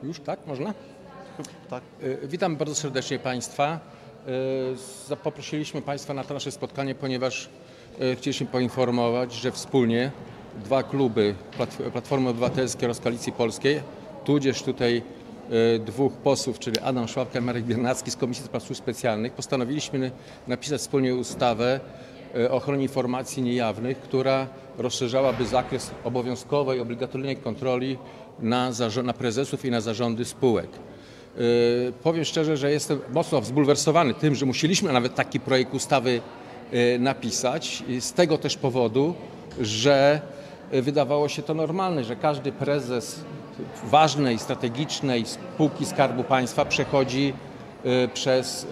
Już tak, można? Tak. Witam bardzo serdecznie Państwa. Poprosiliśmy Państwa na to nasze spotkanie, ponieważ chcieliśmy poinformować, że wspólnie dwa kluby Platformy Obywatelskiej oraz Koalicji Polskiej, tudzież tutaj dwóch posłów, czyli Adam Szłapka i Marek Biernacki z Komisji do Spraw Służb Specjalnych, postanowiliśmy napisać wspólnie ustawę o ochronie informacji niejawnych, która rozszerzałaby zakres obowiązkowej, obligatoryjnej kontroli na prezesów i na zarządy spółek. Powiem szczerze, że jestem mocno zbulwersowany tym, że musieliśmy nawet taki projekt ustawy napisać. Z tego też powodu, że wydawało się to normalne, że każdy prezes ważnej, strategicznej spółki Skarbu Państwa przechodzi przez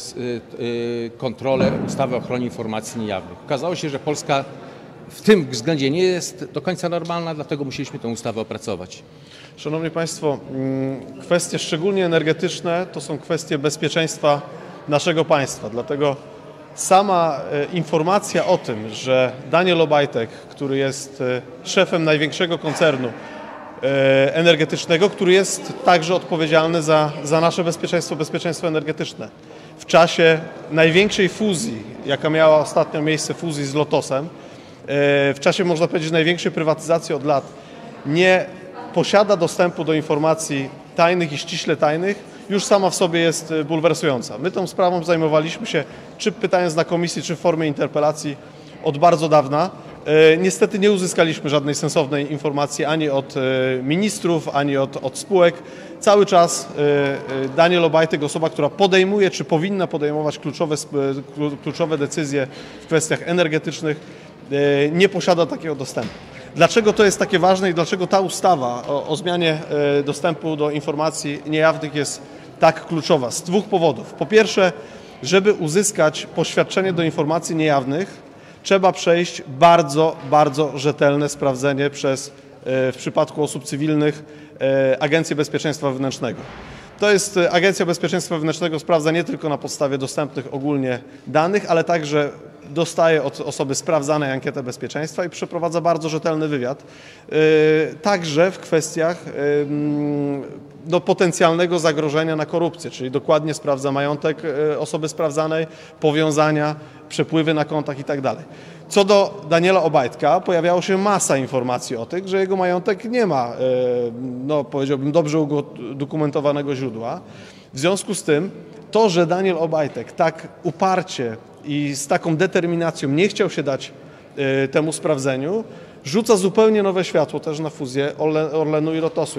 kontrolę ustawy o ochronie informacji niejawnych. Okazało się, że Polska w tym względzie nie jest do końca normalna, dlatego musieliśmy tę ustawę opracować. Szanowni Państwo, kwestie szczególnie energetyczne to są kwestie bezpieczeństwa naszego państwa. Dlatego sama informacja o tym, że Daniel Obajtek, który jest szefem największego koncernu energetycznego, który jest także odpowiedzialny za nasze bezpieczeństwo energetyczne, w czasie największej fuzji, jaka miała ostatnio miejsce, fuzji z Lotosem, w czasie, można powiedzieć, największej prywatyzacji od lat, nie posiada dostępu do informacji tajnych i ściśle tajnych, już sama w sobie jest bulwersująca. My tą sprawą zajmowaliśmy się, czy pytając na komisji, czy w formie interpelacji od bardzo dawna. Niestety nie uzyskaliśmy żadnej sensownej informacji ani od ministrów, ani od spółek. Cały czas Daniel Obajtek, osoba, która podejmuje, czy powinna podejmować kluczowe decyzje w kwestiach energetycznych, nie posiada takiego dostępu. Dlaczego to jest takie ważne i dlaczego ta ustawa o zmianie dostępu do informacji niejawnych jest tak kluczowa? Z dwóch powodów. Po pierwsze, żeby uzyskać poświadczenie do informacji niejawnych, trzeba przejść bardzo rzetelne sprawdzenie przez, w przypadku osób cywilnych, Agencję Bezpieczeństwa Wewnętrznego. To jest Agencja Bezpieczeństwa Wewnętrznego sprawdza nie tylko na podstawie dostępnych ogólnie danych, ale także dostaje od osoby sprawdzanej ankietę bezpieczeństwa i przeprowadza bardzo rzetelny wywiad. Także w kwestiach potencjalnego zagrożenia na korupcję, czyli dokładnie sprawdza majątek osoby sprawdzanej, powiązania, przepływy na kontach itd. Co do Daniela Obajtka, pojawiało się masa informacji o tym, że jego majątek nie ma, powiedziałbym, dobrze udokumentowanego źródła. W związku z tym to, że Daniel Obajtek tak uparcie i z taką determinacją nie chciał się dać temu sprawdzeniu, rzuca zupełnie nowe światło też na fuzję Orlenu i Lotosu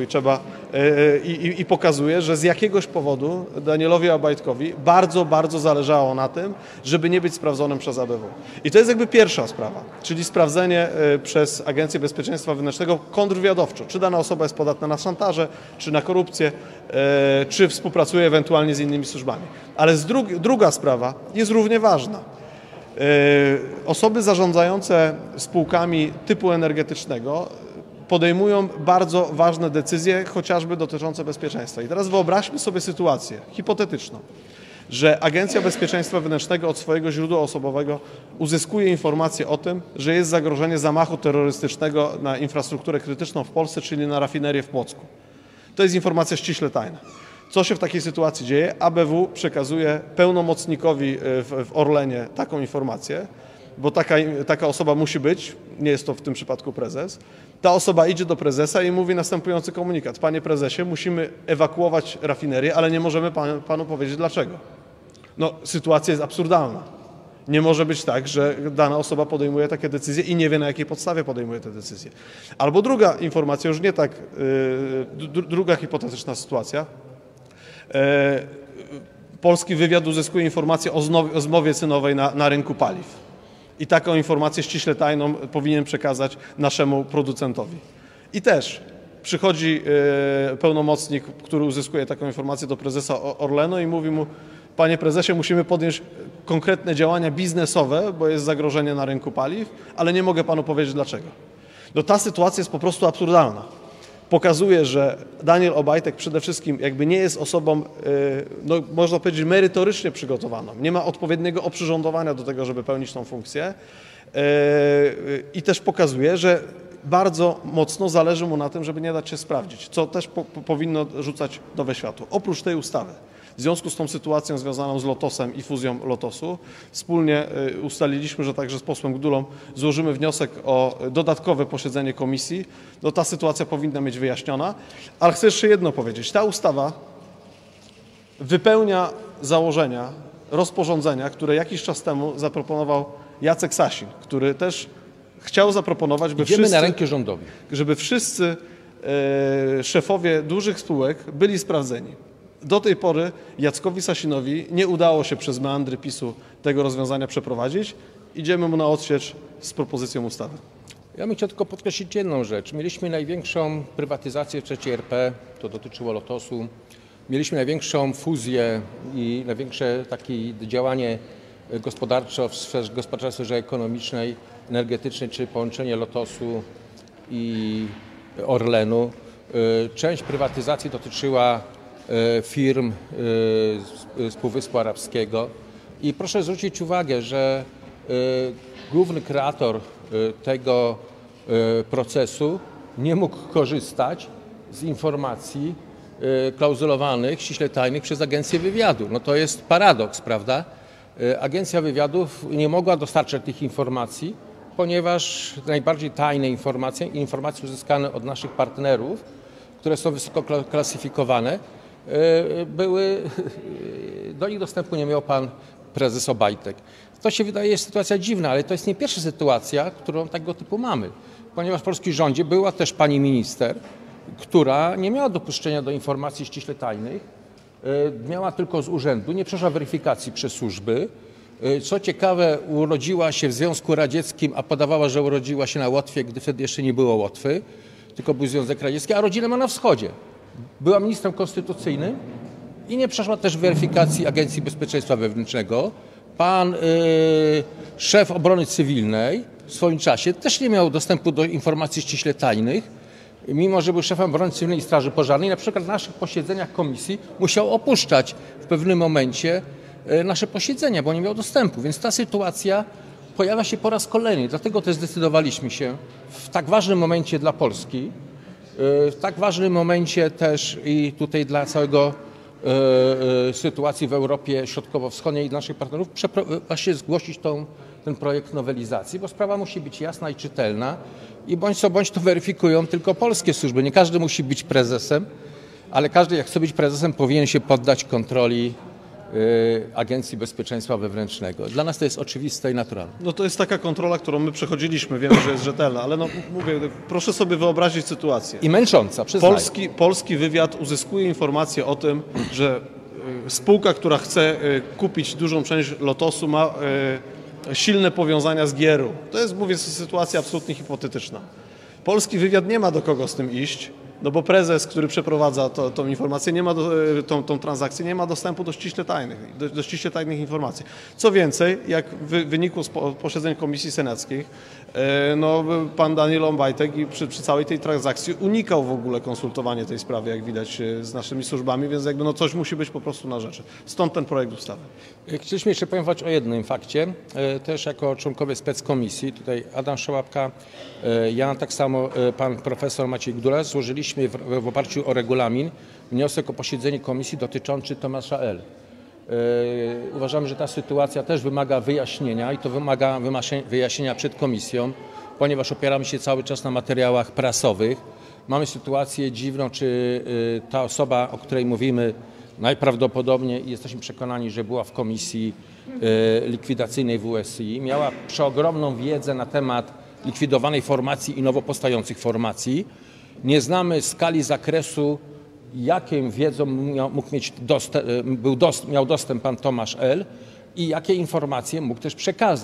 i pokazuje, że z jakiegoś powodu Danielowi Obajtkowi bardzo zależało na tym, żeby nie być sprawdzonym przez ABW. I to jest jakby pierwsza sprawa, czyli sprawdzenie przez Agencję Bezpieczeństwa Wewnętrznego kontrwywiadowczo, czy dana osoba jest podatna na szantaże, czy na korupcję, czy współpracuje ewentualnie z innymi służbami. Ale druga sprawa jest równie ważna. Osoby zarządzające spółkami typu energetycznego podejmują bardzo ważne decyzje, chociażby dotyczące bezpieczeństwa. I teraz wyobraźmy sobie sytuację hipotetyczną, że Agencja Bezpieczeństwa Wewnętrznego od swojego źródła osobowego uzyskuje informację o tym, że jest zagrożenie zamachu terrorystycznego na infrastrukturę krytyczną w Polsce, czyli na rafinerię w Płocku. To jest informacja ściśle tajna. Co się w takiej sytuacji dzieje? ABW przekazuje pełnomocnikowi w Orlenie taką informację, bo taka osoba musi być, nie jest to w tym przypadku prezes. Ta osoba idzie do prezesa i mówi następujący komunikat. Panie prezesie, musimy ewakuować rafinerię, ale nie możemy panu powiedzieć dlaczego. Sytuacja jest absurdalna. Nie może być tak, że dana osoba podejmuje takie decyzje i nie wie, na jakiej podstawie podejmuje te decyzje. Albo druga informacja, już nie tak, druga hipotetyczna sytuacja. Polski wywiad uzyskuje informację o zmowie cenowej na rynku paliw. I taką informację ściśle tajną powinien przekazać naszemu producentowi. I też przychodzi pełnomocnik, który uzyskuje taką informację do prezesa Orlenu i mówi mu: panie prezesie, musimy podjąć konkretne działania biznesowe, bo jest zagrożenie na rynku paliw, ale nie mogę panu powiedzieć dlaczego. Ta sytuacja jest po prostu absurdalna. Pokazuje, że Daniel Obajtek przede wszystkim jakby nie jest osobą, można powiedzieć, merytorycznie przygotowaną. Nie ma odpowiedniego oprzyrządowania do tego, żeby pełnić tą funkcję. I też pokazuje, że bardzo mocno zależy mu na tym, żeby nie dać się sprawdzić, co też powinno rzucać nowe światło. Oprócz tej ustawy, w związku z tą sytuacją związaną z Lotosem i fuzją Lotosu, wspólnie ustaliliśmy, że także z posłem Gdulą złożymy wniosek o dodatkowe posiedzenie komisji. No, ta sytuacja powinna być wyjaśniona, ale chcę jeszcze jedno powiedzieć. Ta ustawa wypełnia założenia rozporządzenia, które jakiś czas temu zaproponował Jacek Sasin, który też chciał zaproponować, Idziemy na rękę rządowi, żeby wszyscy szefowie dużych spółek byli sprawdzeni. Do tej pory Jackowi Sasinowi nie udało się przez meandry PiS-u tego rozwiązania przeprowadzić. Idziemy mu na odsiecz z propozycją ustawy. Ja bym chciał tylko podkreślić jedną rzecz. Mieliśmy największą prywatyzację w III RP, to dotyczyło Lotosu. Mieliśmy największą fuzję i największe takie działanie gospodarcze w sferze ekonomicznej, energetycznej, czy połączenie Lotosu i Orlenu. Część prywatyzacji dotyczyła firm z Półwyspu Arabskiego i proszę zwrócić uwagę, że główny kreator tego procesu nie mógł korzystać z informacji klauzulowanych, ściśle tajnych przez Agencję Wywiadu. No to jest paradoks, prawda? Agencja Wywiadów nie mogła dostarczać tych informacji, ponieważ najbardziej tajne informacje uzyskane od naszych partnerów, które są wysoko klasyfikowane, do nich dostępu nie miał pan prezes Obajtek. To się wydaje sytuacja dziwna, ale to jest nie pierwsza sytuacja, którą tego typu mamy, ponieważ w polskim rządzie była też pani minister, która nie miała dopuszczenia do informacji ściśle tajnych, miała tylko z urzędu, nie przeszła weryfikacji przez służby. Co ciekawe, urodziła się w Związku Radzieckim, a podawała, że urodziła się na Łotwie, gdy wtedy jeszcze nie było Łotwy, tylko był Związek Radziecki, a rodzinę ma na wschodzie. Była ministrem konstytucyjnym i nie przeszła też weryfikacji Agencji Bezpieczeństwa Wewnętrznego. Pan szef obrony cywilnej w swoim czasie też nie miał dostępu do informacji ściśle tajnych, mimo że był szefem obrony cywilnej i straży pożarnej. Na przykład na naszych posiedzeniach komisji musiał opuszczać w pewnym momencie nasze posiedzenia, bo nie miał dostępu. Więc ta sytuacja pojawia się po raz kolejny. Dlatego też zdecydowaliśmy się w tak ważnym momencie dla Polski, w tak ważnym momencie też i tutaj dla całego sytuacji w Europie Środkowo-Wschodniej i dla naszych partnerów właśnie zgłosić ten projekt nowelizacji, bo sprawa musi być jasna i czytelna i bądź co bądź to weryfikują tylko polskie służby. Nie każdy musi być prezesem, ale każdy, jak chce być prezesem, powinien się poddać kontroli Agencji Bezpieczeństwa Wewnętrznego. Dla nas to jest oczywiste i naturalne. No to jest taka kontrola, którą my przechodziliśmy, wiemy, że jest rzetelna, ale no mówię, proszę sobie wyobrazić sytuację. I męcząca, przyznaję. Polski wywiad uzyskuje informację o tym, że spółka, która chce kupić dużą część Lotosu, ma silne powiązania z GIER-u. To jest, mówię, sytuacja absolutnie hipotetyczna. Polski wywiad nie ma do kogo z tym iść, no bo prezes, który przeprowadza tą informację, nie ma tą transakcję, nie ma dostępu do ściśle tajnych informacji. Co więcej, jak wynikło z posiedzeń komisji senackich, no, pan Daniel Obajtek i przy całej tej transakcji unikał w ogóle konsultowania tej sprawy, jak widać, z naszymi służbami, więc jakby no coś musi być po prostu na rzeczy. Stąd ten projekt ustawy. Chcieliśmy jeszcze powiedzieć o jednym fakcie, też jako członkowie speckomisji, tutaj Adam Szałapka, ja, tak samo pan profesor Maciej Gdula, złożyliśmy w oparciu o regulamin wniosek o posiedzenie komisji dotyczący Tomasza L. Uważamy, że ta sytuacja też wymaga wyjaśnienia i to wymaga wyjaśnienia przed komisją, ponieważ opieramy się cały czas na materiałach prasowych. Mamy sytuację dziwną, czy ta osoba, o której mówimy, najprawdopodobniej jesteśmy przekonani, że była w komisji likwidacyjnej WSI, miała przeogromną wiedzę na temat likwidowanej formacji i nowo powstających formacji. Nie znamy skali zakresu, jaką wiedzą miał dostęp pan Tomasz L. i jakie informacje mógł też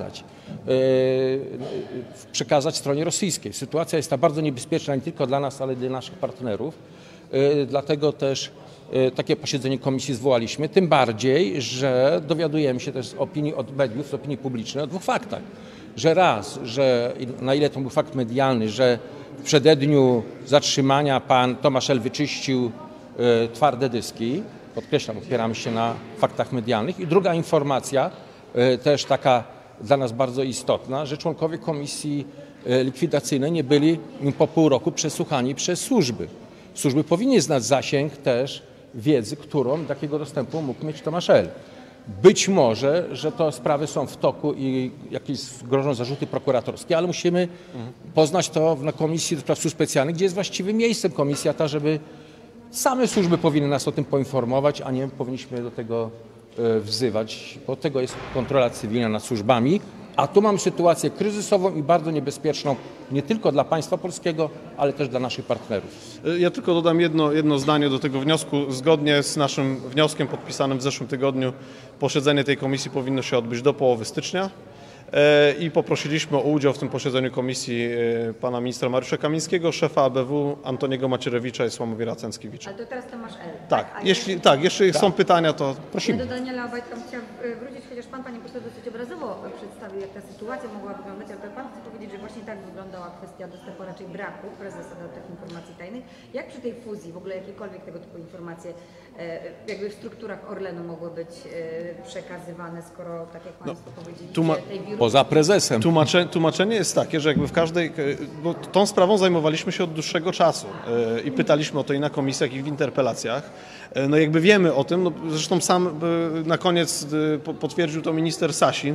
przekazać stronie rosyjskiej. Sytuacja jest ta bardzo niebezpieczna nie tylko dla nas, ale i dla naszych partnerów. Dlatego też takie posiedzenie komisji zwołaliśmy, tym bardziej, że dowiadujemy się też z opinii od mediów, z opinii publicznej o dwóch faktach. Że raz, że na ile to był fakt medialny, że w przededniu zatrzymania pan Tomasz L. wyczyścił twarde dyski, podkreślam, opieramy się na faktach medialnych. I druga informacja, też taka dla nas bardzo istotna, że członkowie komisji likwidacyjne nie byli po pół roku przesłuchani przez służby. Służby powinny znać zasięg też wiedzy, którą takiego dostępu mógł mieć Tomasz L. Być może, że to sprawy są w toku i jakieś grożą zarzuty prokuratorskie, ale musimy poznać to na Komisji do Spraw Służb Specjalnych, gdzie jest właściwym miejscem komisja ta, żeby same służby powinny nas o tym poinformować, a nie powinniśmy do tego wzywać, bo tego jest kontrola cywilna nad służbami, a tu mamy sytuację kryzysową i bardzo niebezpieczną nie tylko dla państwa polskiego, ale też dla naszych partnerów. Ja tylko dodam jedno zdanie do tego wniosku. Zgodnie z naszym wnioskiem podpisanym w zeszłym tygodniu posiedzenie tej komisji powinno się odbyć do połowy stycznia i poprosiliśmy o udział w tym posiedzeniu komisji pana ministra Mariusza Kamińskiego, szefa ABW Antoniego Macierewicza i Sławomira Cęckiewicza. Ale to teraz Tomasz L. Tak, jeśli są pytania, to prosimy. Do Daniela Obajtka chciałam wrócić, chociaż pan, panie pośle, dosyć obrazowo przedstawił, jak ta sytuacja mogła wyglądać, ale pan chce powiedzieć, że właśnie tak wyglądała kwestia dostępu, raczej braku prezesa do tych informacji tajnych. Jak przy tej fuzji w ogóle jakiekolwiek tego typu informacje jakby w strukturach Orlenu mogły być przekazywane, skoro, tak jak państwo powiedzieliście, tej wirus... Poza prezesem. Tłumaczenie jest takie, że jakby w każdej, bo tą sprawą zajmowaliśmy się od dłuższego czasu i pytaliśmy o to i na komisjach, i w interpelacjach. No jakby wiemy o tym, no zresztą sam na koniec potwierdził to minister Sasin,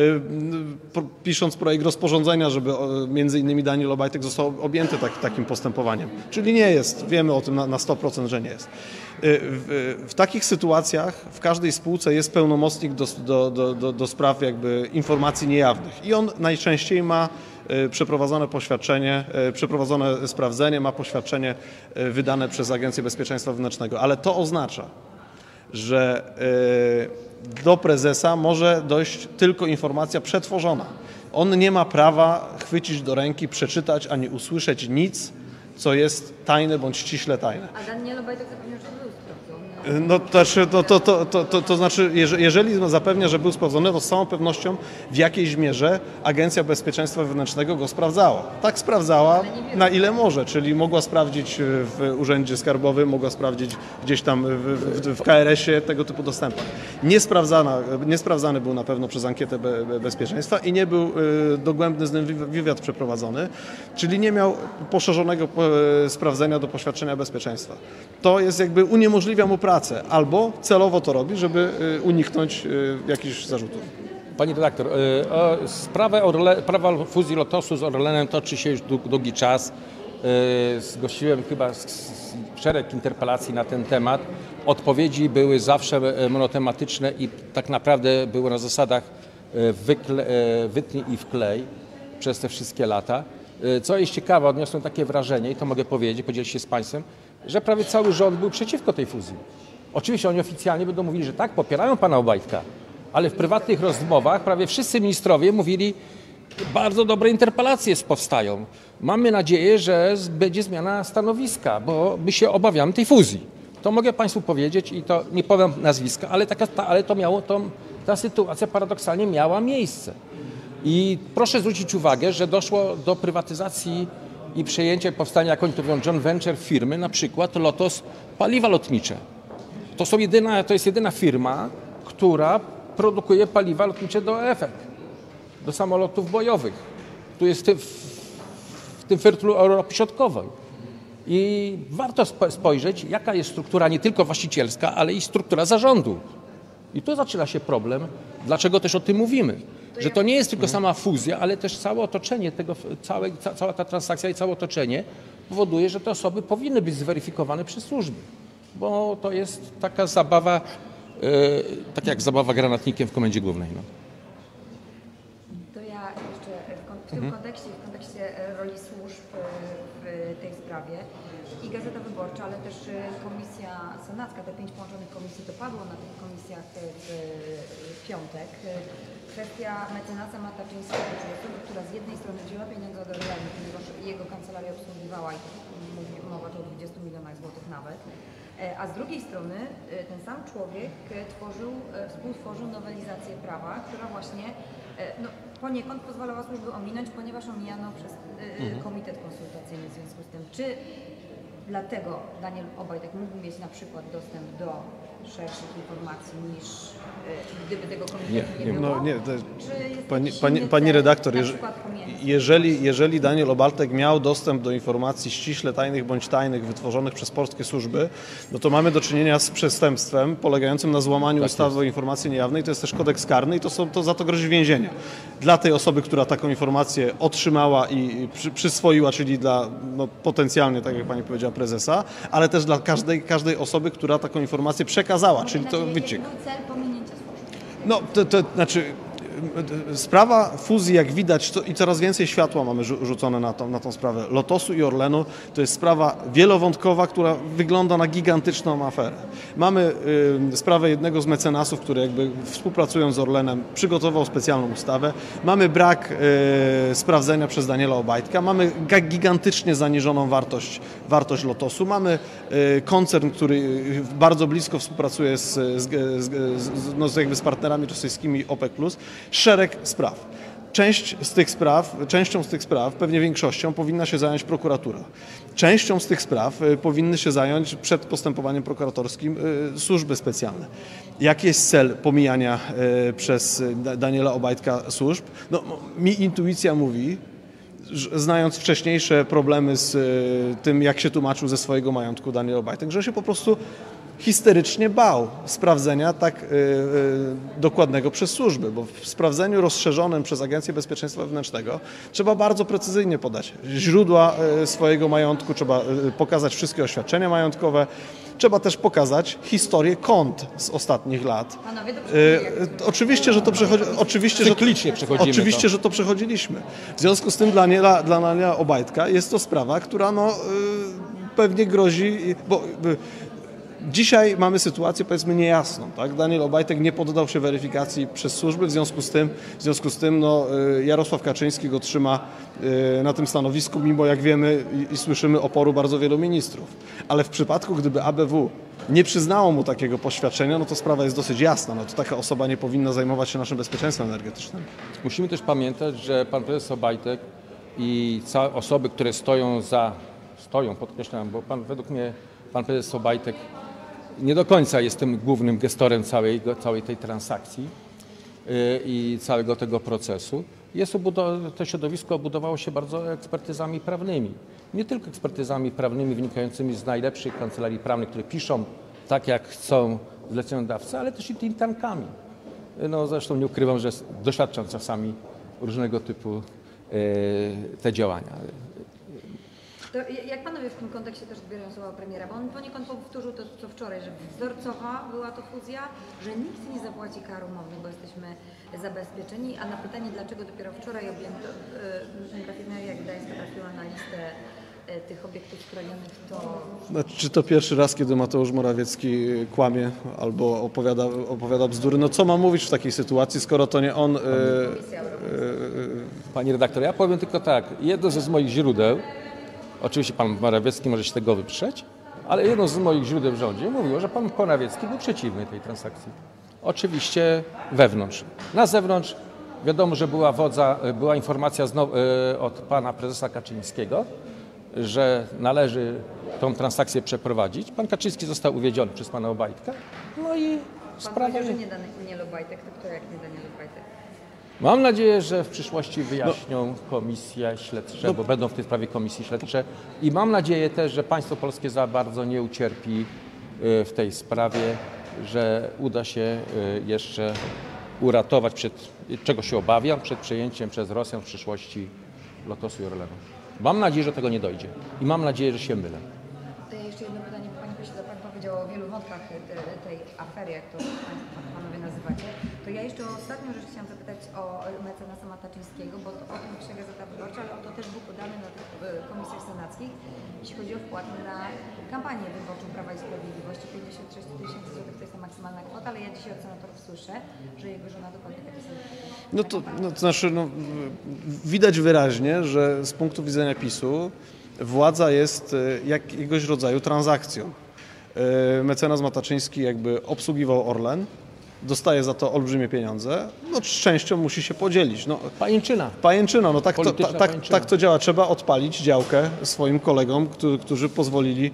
pisząc projekt rozporządzenia, żeby między innymi Daniel Obajtek został objęty takim postępowaniem. Czyli nie jest, wiemy o tym na 100%, że nie jest. W takich sytuacjach w każdej spółce jest pełnomocnik do spraw jakby informacji niejawnych i on najczęściej ma przeprowadzone poświadczenie, przeprowadzone sprawdzenie, ma poświadczenie wydane przez Agencję Bezpieczeństwa Wewnętrznego, ale to oznacza, że do prezesa może dojść tylko informacja przetworzona. On nie ma prawa chwycić do ręki, przeczytać ani usłyszeć nic, co jest tajne bądź ściśle tajne. A Daniel Obajtek zapewniał, że był sprawdzony. No to znaczy, jeżeli zapewnia, że był sprawdzony, to z całą pewnością w jakiejś mierze Agencja Bezpieczeństwa Wewnętrznego go sprawdzała. Tak sprawdzała, na ile może, czyli mogła sprawdzić w Urzędzie Skarbowym, mogła sprawdzić gdzieś tam w KRS-ie tego typu dostępach. Niesprawdzany był na pewno przez Ankietę Bezpieczeństwa i nie był dogłębny z nim wywiad przeprowadzony, czyli nie miał poszerzonego sprawdzenia do poświadczenia bezpieczeństwa. To jest jakby uniemożliwia mu pracę, albo celowo to robi, żeby uniknąć jakichś zarzutów. Pani redaktor, sprawa fuzji Lotosu z Orlenem toczy się już długi czas. Zgłosiłem chyba szereg interpelacji na ten temat. Odpowiedzi były zawsze monotematyczne i tak naprawdę były na zasadach wytnij i wklej przez te wszystkie lata. Co jest ciekawe, odniosłem takie wrażenie, i to mogę powiedzieć, podzielić się z Państwem, że prawie cały rząd był przeciwko tej fuzji. Oczywiście oni oficjalnie będą mówili, że tak, popierają pana Obajtka, ale w prywatnych rozmowach prawie wszyscy ministrowie mówili, bardzo dobre interpelacje powstają. Mamy nadzieję, że będzie zmiana stanowiska, bo my się obawiamy tej fuzji. To mogę Państwu powiedzieć i to nie powiem nazwiska, ale ta sytuacja paradoksalnie miała miejsce. I proszę zwrócić uwagę, że doszło do prywatyzacji i przejęcia, powstania, jak oni to mówią, joint venture firmy, na przykład Lotos Paliwa Lotnicze. To jest jedyna firma, która produkuje paliwa lotnicze do EFEK, do samolotów bojowych. Tu jest w tym fertlu Europy Środkowej. I warto spojrzeć, jaka jest struktura nie tylko właścicielska, ale i struktura zarządu. I tu zaczyna się problem, dlaczego też o tym mówimy. Że to nie jest tylko sama fuzja, ale też całe otoczenie cała ta transakcja i całe otoczenie powoduje, że te osoby powinny być zweryfikowane przez służby. Bo to jest taka zabawa, tak jak zabawa granatnikiem w Komendzie Głównej. No. To ja jeszcze w tym kontekście roli służb w tej sprawie i Gazeta Wyborcza, ale też Komisja Senacka, te 5 połączonych komisji, to padło na tych komisjach w piątek. Kwestia mecenasa Mataczyńskiego, czyli osoby, która z jednej strony wzięła pieniądze od Orlenu, ponieważ jego kancelaria obsługiwała i mowa tu o 20 milionach złotych nawet, a z drugiej strony ten sam człowiek współtworzył nowelizację prawa, która właśnie poniekąd pozwalała służby ominąć, ponieważ omijano przez komitet konsultacyjny w związku z tym. Czy dlatego Daniel Obajtek mógł mieć na przykład dostęp do szerszych informacji niż gdyby tego komitetu nie było? No nie, Czy jest pani, jakiś pani, inny pani cel, redaktor, na przykład pomiędzy? jeżeli Daniel Obajtek miał dostęp do informacji ściśle tajnych bądź tajnych wytworzonych przez polskie służby, no to mamy do czynienia z przestępstwem polegającym na złamaniu ustawy o informacji niejawnej. To jest też kodeks karny i to za to grozi więzienie. Dla tej osoby, która taką informację otrzymała i przyswoiła, czyli dla potencjalnie, tak jak pani powiedziała, prezesa, ale też dla każdej osoby, która taką informację przekazała, czyli to wyciek. Jaki był cel pominięcia służb? No, to znaczy sprawa fuzji, jak widać, i coraz więcej światła mamy rzucone na tą sprawę Lotosu i Orlenu, to jest sprawa wielowątkowa, która wygląda na gigantyczną aferę. Mamy sprawę jednego z mecenasów, który jakby współpracując z Orlenem przygotował specjalną ustawę. Mamy brak sprawdzenia przez Daniela Obajtka. Mamy gigantycznie zaniżoną wartość Lotosu. Mamy koncern, który bardzo blisko współpracuje z partnerami rosyjskimi OPEC+. Szereg spraw. Częścią z tych spraw, pewnie większością, powinna się zająć prokuratura. Częścią z tych spraw powinny się zająć przed postępowaniem prokuratorskim służby specjalne. Jaki jest cel pomijania przez Daniela Obajtka służb? No, mi intuicja mówi, znając wcześniejsze problemy z tym, jak się tłumaczył ze swojego majątku Daniel Obajtek, że się po prostu histerycznie bał sprawdzenia tak dokładnego przez służby, bo w sprawdzeniu rozszerzonym przez Agencję Bezpieczeństwa Wewnętrznego trzeba bardzo precyzyjnie podać źródła swojego majątku, trzeba pokazać wszystkie oświadczenia majątkowe, trzeba też pokazać historię kont z ostatnich lat. Panowie, Oczywiście, że to Cyklicznie że to przechodziliśmy. W związku z tym dla Daniela Obajtka jest to sprawa, która pewnie grozi, bo dzisiaj mamy sytuację, powiedzmy, niejasną. Tak? Daniel Obajtek nie poddał się weryfikacji przez służby, w związku z tym Jarosław Kaczyński go trzyma na tym stanowisku, mimo, jak wiemy i słyszymy, oporu bardzo wielu ministrów. Ale w przypadku, gdyby ABW nie przyznało mu takiego poświadczenia, no to sprawa jest dosyć jasna. No to taka osoba nie powinna zajmować się naszym bezpieczeństwem energetycznym. Musimy też pamiętać, że pan prezes Obajtek i osoby, które podkreślam, bo według mnie pan prezes Obajtek nie do końca jest tym głównym gestorem całej tej transakcji i całego tego procesu. To środowisko obudowało się bardzo ekspertyzami prawnymi. Nie tylko ekspertyzami prawnymi wynikającymi z najlepszych kancelarii prawnych, które piszą tak, jak chcą zleceniodawcy, ale też i think tankami. No, zresztą nie ukrywam, że doświadczam czasami różnego typu te działania. To jak panowie w tym kontekście też odbierają słowa premiera, bo on poniekąd powtórzył to, co wczoraj, że wzorcowa była to fuzja, że nikt nie zapłaci kar umownych, bo jesteśmy zabezpieczeni, a na pytanie, dlaczego dopiero wczoraj rafineria Gdańska trafiła na listę tych obiektów chronionych, to... Czy to pierwszy raz, kiedy Mateusz Morawiecki kłamie albo opowiada bzdury? No co ma mówić w takiej sytuacji, skoro to nie on... Pani redaktor, ja powiem tylko tak, jedno z moich źródeł, oczywiście pan Morawiecki może się tego wyprzeć, ale jedno z moich źródeł w rządzie mówiło, że pan Morawiecki był przeciwny tej transakcji. Oczywiście wewnątrz. Na zewnątrz wiadomo, że była informacja od pana prezesa Kaczyńskiego, że należy tą transakcję przeprowadzić. Pan Kaczyński został uwiedziony przez pana Obajtka. No i sprawa... Pan powiedział, że nie Daniel Obajtek, to kto jak nie Daniel Obajtek? Mam nadzieję, że w przyszłości wyjaśnią komisje śledcze, bo będą w tej sprawie komisje śledcze i mam nadzieję też, że państwo polskie za bardzo nie ucierpi w tej sprawie, że uda się jeszcze uratować czego się obawiam, przed przejęciem przez Rosjan w przyszłości Lotosu i Orlenu. Mam nadzieję, że tego nie dojdzie i mam nadzieję, że się mylę. To ja jeszcze jedno pytanie, bo Panie Pośle, Pan powiedział o wielu wątkach tej afery, jak to Panowie nazywacie. To ja jeszcze o ostatnią rzecz chciałam zapytać o mecenasa Mataczyńskiego, bo o tym pisze Gazeta Wyborcza, ale to też był podany na tych komisjach senackich, jeśli chodzi o wkład na kampanię wyborczą Prawa i Sprawiedliwości. 56 000 złotych to jest ta maksymalna kwota, ale ja dzisiaj od senatorów słyszę, że jego żona dokładnie takie same. To znaczy, widać wyraźnie, że z punktu widzenia PiS-u władza jest jakiegoś rodzaju transakcją. Mecenas Mataczyński jakby obsługiwał Orlen, dostaje za to olbrzymie pieniądze, no z częścią musi się podzielić. No, Pajęczyna. pajęczyna, no Polityczna pajęczyna. tak to działa. Trzeba odpalić działkę swoim kolegom, którzy pozwolili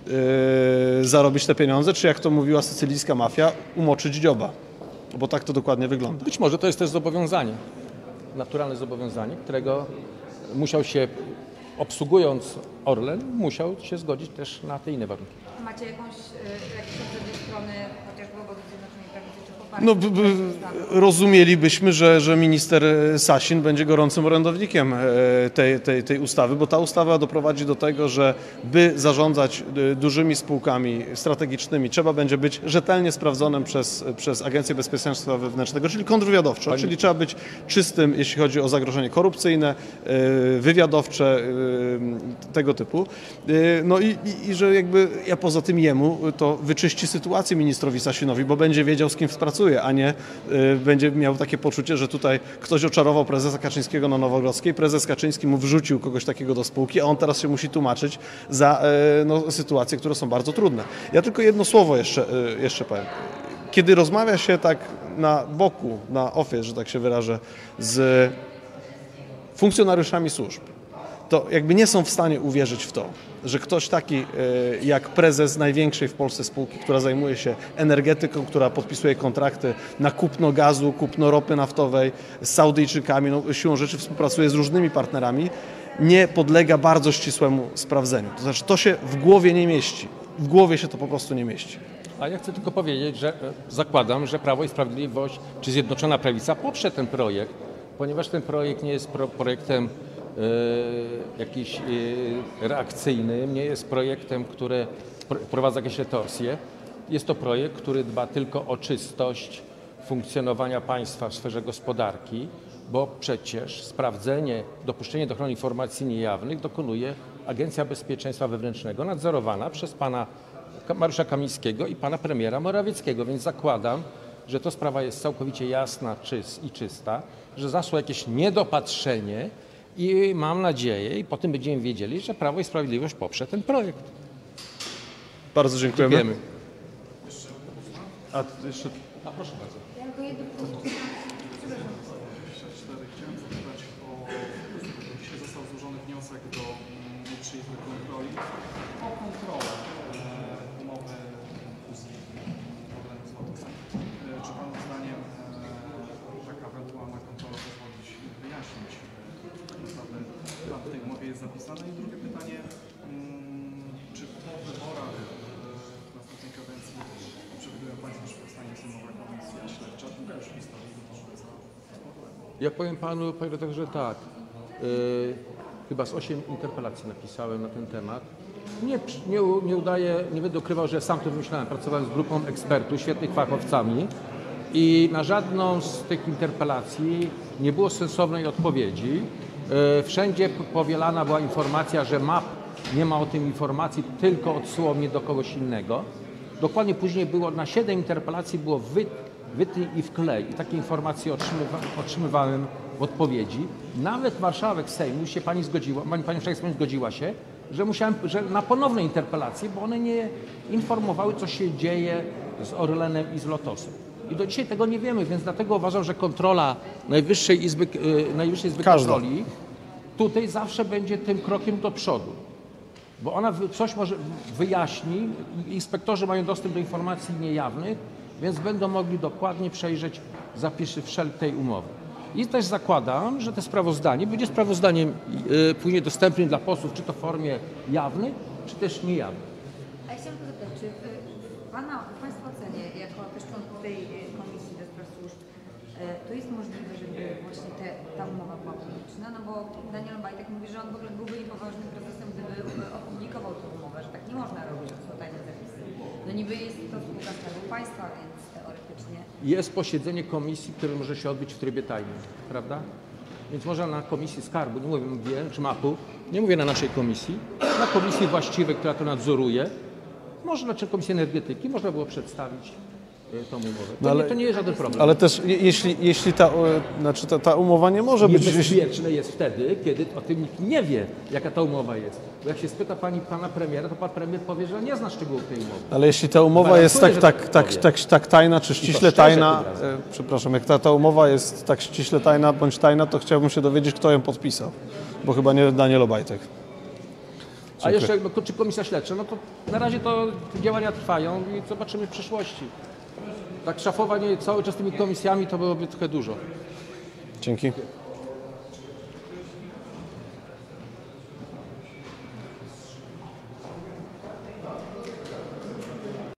zarobić te pieniądze, czy jak to mówiła sycylijska mafia, umoczyć dzioba. Bo tak to dokładnie wygląda. Być może to jest też zobowiązanie, naturalne zobowiązanie, którego musiał się, obsługując Orlen, musiał się zgodzić też na te inne warunki. Macie jakąś ze strony chociażby obozu Zjednoczonej Prawicy czy poparcie? No, rozumielibyśmy, że minister Sasin będzie gorącym orędownikiem tej ustawy, bo ta ustawa doprowadzi do tego, że by zarządzać dużymi spółkami strategicznymi trzeba będzie być rzetelnie sprawdzonym przez Agencję Bezpieczeństwa Wewnętrznego, czyli kontrwywiadowczo, czyli trzeba być czystym, jeśli chodzi o zagrożenie korupcyjne, wywiadowcze, tego typu. No i że jakby ja poza tym jemu to wyczyści sytuację ministrowi Sasinowi, bo będzie wiedział, z kim współpracuje, a nie będzie miał takie poczucie, że tutaj ktoś oczarował prezesa Kaczyńskiego na Nowogrodzkiej, prezes Kaczyński mu wrzucił kogoś takiego do spółki, a on teraz się musi tłumaczyć za sytuacje, które są bardzo trudne. Ja tylko jedno słowo jeszcze powiem. Kiedy rozmawia się tak na boku, na ofie, że tak się wyrażę, z funkcjonariuszami służb, to jakby nie są w stanie uwierzyć w to, że ktoś taki jak prezes największej w Polsce spółki, która zajmuje się energetyką, która podpisuje kontrakty na kupno gazu, kupno ropy naftowej z Saudyjczykami, no, siłą rzeczy współpracuje z różnymi partnerami, nie podlega bardzo ścisłemu sprawdzeniu. To znaczy to się w głowie nie mieści. W głowie się to po prostu nie mieści. A ja chcę tylko powiedzieć, że zakładam, że Prawo i Sprawiedliwość czy Zjednoczona Prawica poprze ten projekt, ponieważ ten projekt nie jest projektem jakiś reakcyjnym, nie jest projektem, który wprowadza jakieś retorsje. Jest to projekt, który dba tylko o czystość funkcjonowania państwa w sferze gospodarki, bo przecież dopuszczenie do ochrony informacji niejawnych dokonuje Agencja Bezpieczeństwa Wewnętrznego nadzorowana przez pana Mariusza Kamińskiego i pana premiera Morawieckiego, więc zakładam, że to sprawa jest całkowicie jasna i czysta, że zaszło jakieś niedopatrzenie i mam nadzieję, i potem będziemy wiedzieli, że Prawo i Sprawiedliwość poprze ten projekt. Bardzo dziękujemy. Wiemy. A jeszcze... Proszę bardzo. Ja tylko jedno Chciałem zapytać o... Dzisiaj został złożony wniosek do Najwyższej Izby Kontroli o kontrolę umowy fuzji Orlenu z Lotusem. Czy Pana zdaniem taka ewentualna kontrola pozwoli wyjaśnić naprawdę, co w tej umowie jest zapisane? I drugie pytanie, czy po wyborach w następnej kadencji przewidują Państwo, że powstanie sejmowa komisja śledcza? Długa już historia dotycząca Ja powiem panu, panie redaktorze, tak. Chyba z 8 interpelacji napisałem na ten temat. Nie będę ukrywał, że sam to wymyślałem. Pracowałem z grupą ekspertów, świetnych fachowcami i na żadną z tych interpelacji nie było sensownej odpowiedzi. Wszędzie powielana była informacja, że MAP nie ma o tym informacji, tylko odsyłał mnie do kogoś innego. Dokładnie później było, na 7 interpelacji było wyty i w klej. I takie informacje otrzymywałem w odpowiedzi. Nawet marszałek Sejmu się pani zgodziła, pani marszałek Sejmu zgodziła się, że na ponowne interpelacje, bo one nie informowały, co się dzieje z Orlenem i z Lotosem. I do dzisiaj tego nie wiemy, więc dlatego uważam, że kontrola Najwyższej Izby Kontroli tutaj zawsze będzie tym krokiem do przodu. Bo ona coś może wyjaśni, inspektorzy mają dostęp do informacji niejawnych, więc będą mogli dokładnie przejrzeć zapisy tej umowy. I też zakładam, że to sprawozdanie będzie sprawozdaniem później dostępnym dla posłów, czy to w formie jawnej, czy też niejawnej. A ja chciałam zapytać, czy w Państwa ocenie, jako też członków tej Komisji do Spraw Służb, to jest możliwe, żeby właśnie ta umowa była publiczna? No bo Daniel Obajtek mówi, że on w ogóle byłby niepoważnym prezesem, gdyby opublikował tę umowę, że tak nie można robić, że są tajne zapisy. No niby jest to spółka Skarbu Państwa, więc teoretycznie... Jest posiedzenie komisji, które może się odbyć w trybie tajnym, prawda? Więc można na komisji skarbu, nie mówię, czy MAP-u, nie mówię na naszej komisji, na komisji właściwej, która to nadzoruje, można, czy komisji energetyki, można było przedstawić tą umowę. No ale- To nie jest żaden problem. Ale też jeśli ta umowa nie może być... Niebezpieczne jest wtedy, kiedy o tym nikt nie wie, jaka ta umowa jest. Bo jak się spyta pana premiera, to pan premier powie, że nie zna szczegółów tej umowy. Ale jeśli ta umowa Gwarantuję, jest że tak tajna, czy ściśle szczerze tajna, tym razem. przepraszam, jak ta umowa jest tak ściśle tajna bądź tajna, to chciałbym się dowiedzieć, kto ją podpisał, bo chyba nie Daniel Obajtek. A jeszcze, czy komisja śledcza, no to na razie to działania trwają i zobaczymy w przyszłości. Tak szafowanie cały czas tymi komisjami to byłoby trochę dużo. Dzięki.